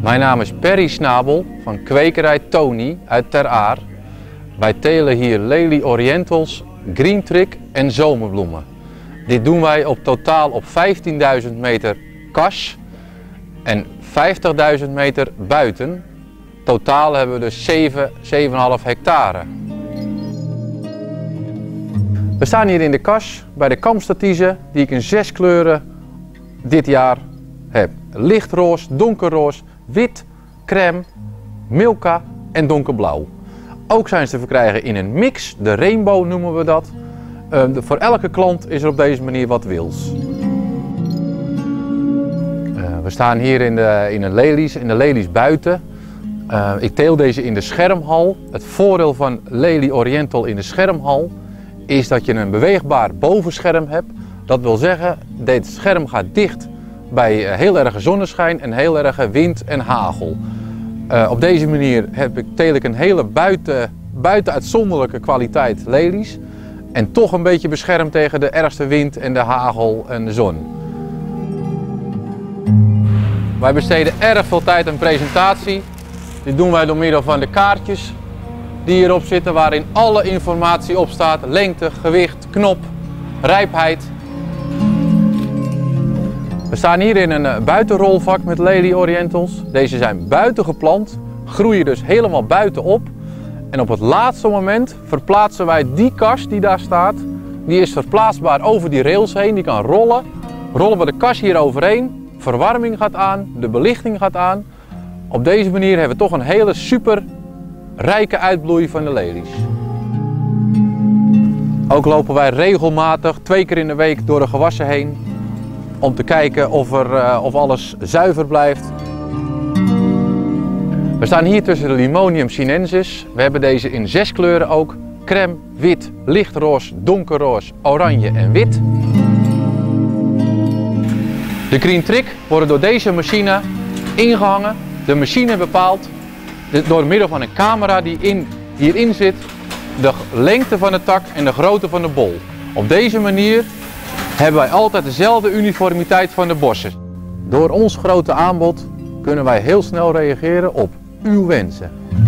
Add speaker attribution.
Speaker 1: Mijn naam is Perry Snabel van kwekerij Tony uit Ter Aar. Wij telen hier Lely Orientals, Green Trick en zomerbloemen. Dit doen wij op totaal op 15.000 meter kas en 50.000 meter buiten. Totaal hebben we dus 7,5 hectare. We staan hier in de kas bij de Kamstatiezen die ik in 6 kleuren dit jaar heb. Lichtroos, donkerroos, wit, crème, milka en donkerblauw. Ook zijn ze te verkrijgen in een mix, de rainbow noemen we dat. Voor elke klant is er op deze manier wat wils. We staan hier in de lelies buiten. Ik teel deze in de schermhal. Het voordeel van Lely Oriental in de schermhal is dat je een beweegbaar bovenscherm hebt. Dat wil zeggen, dit scherm gaat dicht bij heel erg zonneschijn en heel erg wind en hagel. Op deze manier teel ik een hele buiten uitzonderlijke kwaliteit lelies. En toch een beetje beschermd tegen de ergste wind en de hagel en de zon. Wij besteden erg veel tijd aan presentatie. Dit doen wij door middel van de kaartjes die hierop zitten, waarin alle informatie op staat. Lengte, gewicht, knop, rijpheid. We staan hier in een buitenrolvak met Lely Orientals. Deze zijn buiten geplant, groeien dus helemaal buitenop. En op het laatste moment verplaatsen wij die kas die daar staat. Die is verplaatsbaar over die rails heen, die kan rollen. Rollen we de kas hier overheen, verwarming gaat aan, de belichting gaat aan. Op deze manier hebben we toch een hele super rijke uitbloei van de lelies. Ook lopen wij regelmatig 2 keer in de week door de gewassen heen. Om te kijken of alles zuiver blijft. We staan hier tussen de Limonium sinensis. We hebben deze in 6 kleuren ook. Crème, wit, lichtroos, donkerroos, oranje en wit. De Green Trick worden door deze machine ingehangen. De machine bepaalt door middel van een camera die hierin zit de lengte van de tak en de grootte van de bol. Op deze manier hebben wij altijd dezelfde uniformiteit van de bossen. Door ons grote aanbod kunnen wij heel snel reageren op uw wensen.